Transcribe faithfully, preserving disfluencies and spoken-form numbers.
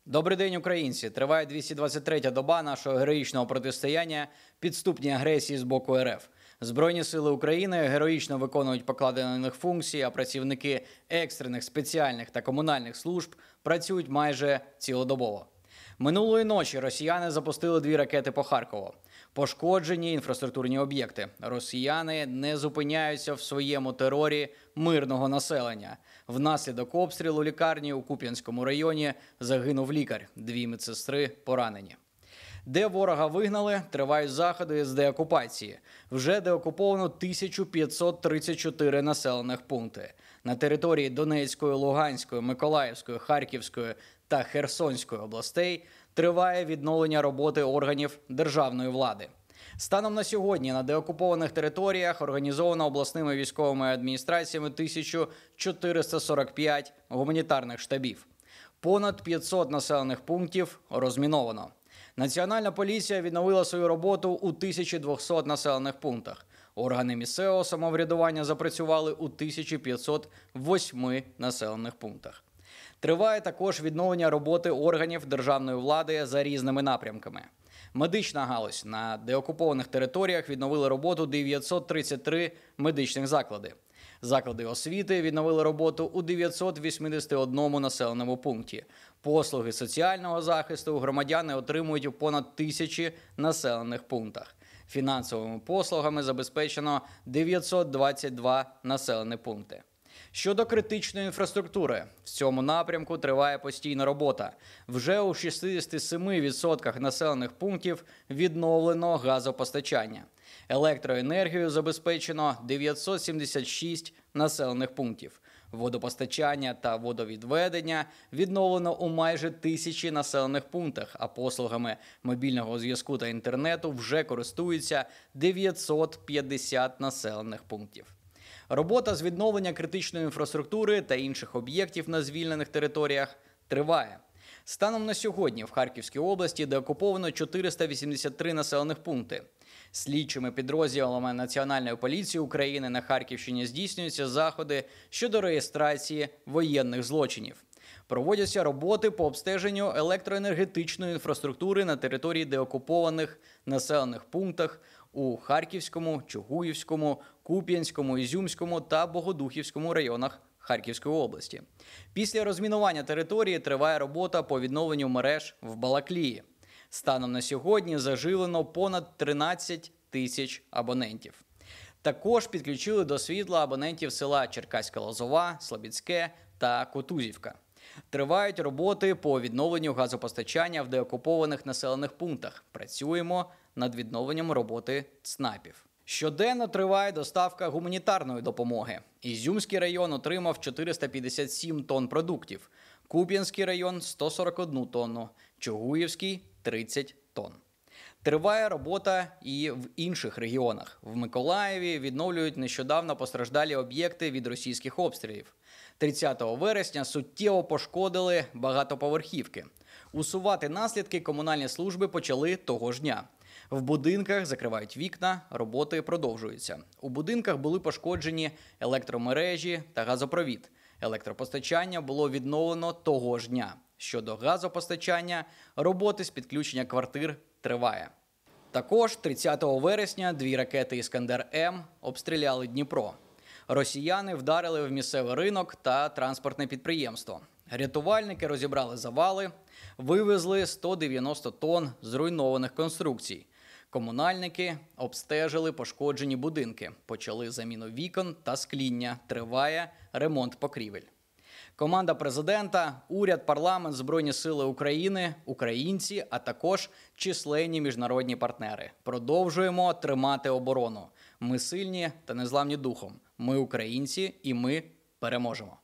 Добрий день, українці! Триває двісті двадцять третя доба нашого героїчного протистояння підступній агресії з боку РФ. Збройні сили України героїчно виконують покладені на них функції, а працівники екстрених, спеціальних та комунальних служб працюють майже цілодобово. Минулої ночі росіяни запустили дві ракети по Харкову. Пошкоджені інфраструктурні об'єкти. Росіяни не зупиняються в своєму терорі мирного населення. Внаслідок обстрілу лікарні у Куп'янському районі загинув лікар. Дві медсестри поранені. Де ворога вигнали, тривають заходи з деокупації. Вже деокуповано тисячу п'ятсот тридцять чотири населених пункти. На території Донецької, Луганської, Миколаївської, Харківської та Херсонської областей триває відновлення роботи органів державної влади. Станом на сьогодні на деокупованих територіях організовано обласними військовими адміністраціями тисячу чотириста сорок п'ять гуманітарних штабів. Понад п'ятсот населених пунктів розміновано. Національна поліція відновила свою роботу у тисячі двохсот населених пунктах. Органи місцевого самоврядування запрацювали у тисячі п'ятсот восьми населених пунктах. Триває також відновлення роботи органів державної влади за різними напрямками. Медична галузь. На деокупованих територіях відновили роботу дев'ятсот тридцять три медичних заклади. Заклади освіти відновили роботу у дев'ятсот вісімдесят одному населеному пункті. Послуги соціального захисту громадяни отримують у понад тисячі населених пунктах. Фінансовими послугами забезпечено дев'ятсот двадцять два населені пункти. Щодо критичної інфраструктури, в цьому напрямку триває постійна робота. Вже у шістдесяти семи відсотках населених пунктів відновлено газопостачання. Електроенергію забезпечено дев'ятсот сімдесят шість населених пунктів. Водопостачання та водовідведення відновлено у майже тисячі населених пунктах, а послугами мобільного зв'язку та інтернету вже користуються дев'ятсот п'ятдесят населених пунктів. Робота з відновлення критичної інфраструктури та інших об'єктів на звільнених територіях триває. Станом на сьогодні в Харківській області деокуповано чотириста вісімдесят три населених пункти. Слідчими підрозділами Національної поліції України на Харківщині здійснюються заходи щодо реєстрації воєнних злочинів. Проводяться роботи по обстеженню електроенергетичної інфраструктури на території деокупованих населених пунктах у Харківському, Чугуївському, Куп'янському, Ізюмському та Богодухівському районах Харківської області. Після розмінування території триває робота по відновленню мереж в Балаклії. Станом на сьогодні заживлено понад тринадцять тисяч абонентів. Також підключили до світла абонентів села Черкаська Лозова, Слобідське та Кутузівка. Тривають роботи по відновленню газопостачання в деокупованих населених пунктах. Працюємо над відновленням роботи ЦНАПів. Щоденно триває доставка гуманітарної допомоги. Ізюмський район отримав чотириста п'ятдесят сім тонн продуктів, Куп'янський район – сто сорок одну тонну, Чугуївський – тридцять тонн. Триває робота і в інших регіонах. В Миколаєві відновлюють нещодавно постраждалі об'єкти від російських обстрілів. тридцятого вересня суттєво пошкодили багатоповерхівки. Усувати наслідки комунальні служби почали того ж дня. В будинках закривають вікна, роботи продовжуються. У будинках були пошкоджені електромережі та газопровід. Електропостачання було відновлено того ж дня. Щодо газопостачання, роботи з підключення квартир триває. Також тридцятого вересня дві ракети «Іскандер-М» обстріляли Дніпро. Росіяни вдарили в місцевий ринок та транспортне підприємство. Рятувальники розібрали завали, вивезли сто дев'яносто тонн зруйнованих конструкцій. Комунальники обстежили пошкоджені будинки, почали заміну вікон та скління, триває ремонт покрівель. Команда президента, уряд, парламент, Збройні сили України, українці, а також численні міжнародні партнери. Продовжуємо тримати оборону. Ми сильні та незламні духом. Ми українці і ми переможемо.